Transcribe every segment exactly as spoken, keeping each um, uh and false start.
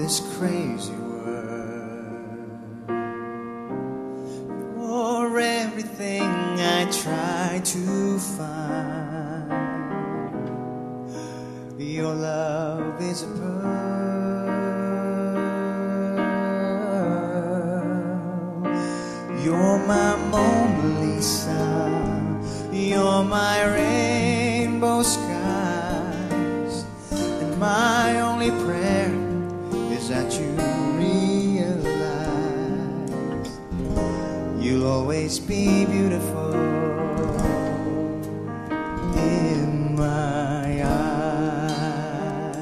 this crazy world. You're everything I try to find. Your love is a pearl. You're my Mona Lisa. You're my rainbow skies. And my only prayer is that you realize you'll always be beautiful in my eyes.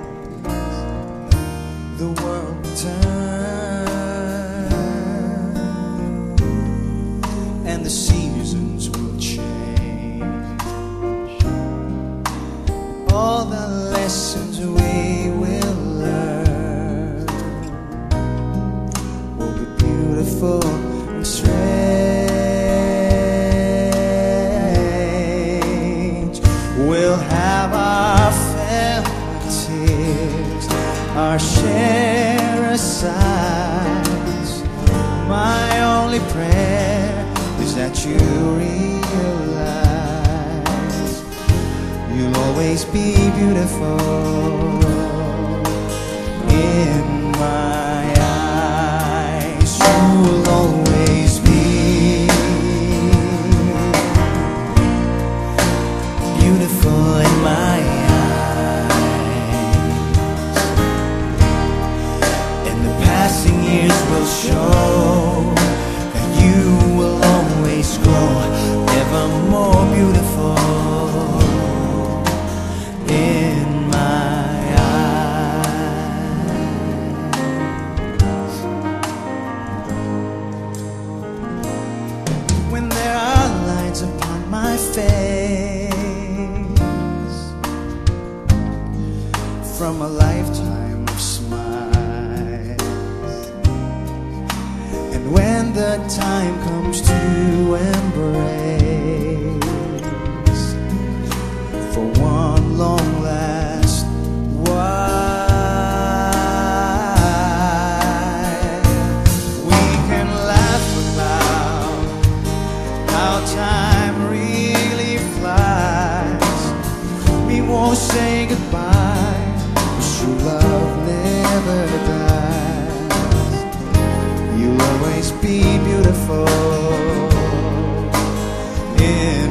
The world will turn and the seasons will change. All the lessons we will learn will be beautiful and strange. We'll have our family tears, our share of sighs. My only prayer is that you realize you'll always be beautiful in my eyes. You'll always be beautiful in my eyes. And the passing years will show that you will always grow ever more beautiful in my eyes. When there are lines upon my face from a lifetime of smiles, and when the time comes to embrace for one long last while, we can laugh about how time really flies. We won't say goodbye, true love never dies. You'll always be beautiful in